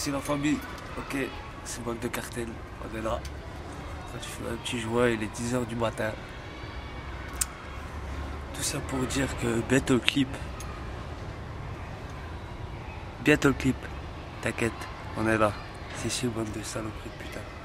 c'est la famille. Ok, c'est bande de cartel. On est là. Quand tu fais un petit joint, il est 10 h du matin. Tout ça pour dire que bientôt le clip. Bientôt le clip. T'inquiète, on est là. C'est sûr, bande de saloperies de putain.